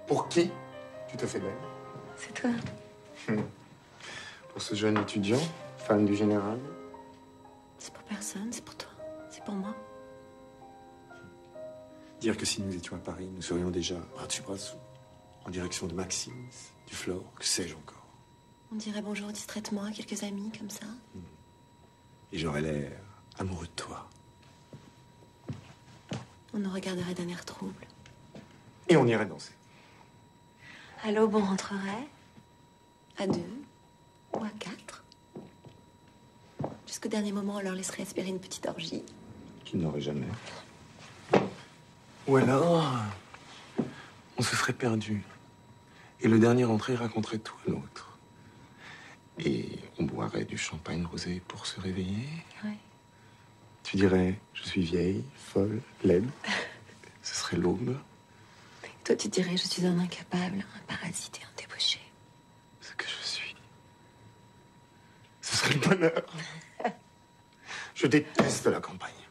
Pour qui tu te fais belle? C'est toi. Pour ce jeune étudiant, fan du général? C'est pour personne, c'est pour toi. C'est pour moi. Dire que si nous étions à Paris, nous serions déjà bras dessus bras dessous, en direction de Maxime, du Flore, que sais-je encore. On dirait bonjour distraitement à quelques amis, comme ça. Et j'aurais l'air amoureux de toi. On nous regarderait d'un air trouble. Et on irait danser. À l'aube, on rentrerait. À 2 ou à 4. Jusqu'au dernier moment, on leur laisserait espérer une petite orgie. Qu'ils n'auraient jamais. Ou alors, on se serait perdu. Et le dernier entré raconterait tout à l'autre. Et on boirait du champagne rosé pour se réveiller. Ouais. Tu dirais, je suis vieille, folle, laide. Ce serait l'aube. Toi, tu dirais, je suis un incapable, un parasite et un débauché. Ce que je suis. Ce serait le bonheur. Je déteste la campagne.